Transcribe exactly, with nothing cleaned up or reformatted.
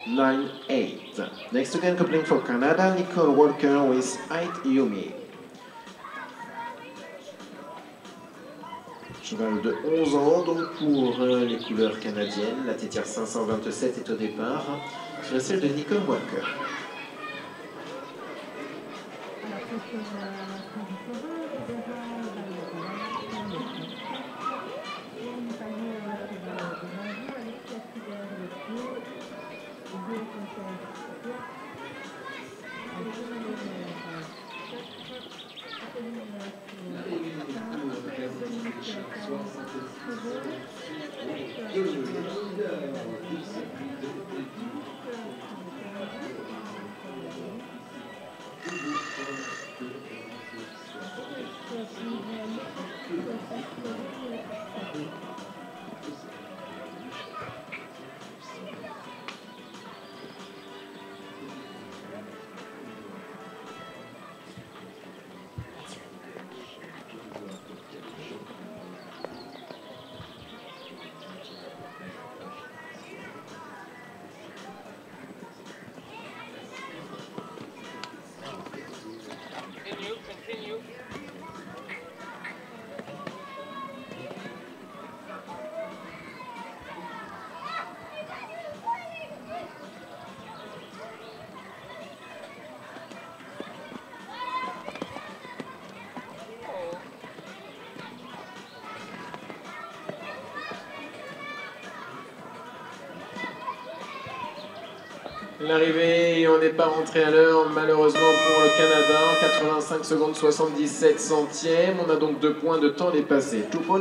nine eight. Next again, coupling for Canada, Nicole Walker with Ait Yumi. Cheval de onze ans, donc pour euh, les couleurs canadiennes. La tétière cinq cent vingt-sept est au départ, sur la selle de Nicole Walker. L'arrivée, et on n'est pas rentré à l'heure, malheureusement pour le Canada, quatre-vingt-cinq secondes soixante-dix-sept centièmes. On a donc deux points de temps dépassés.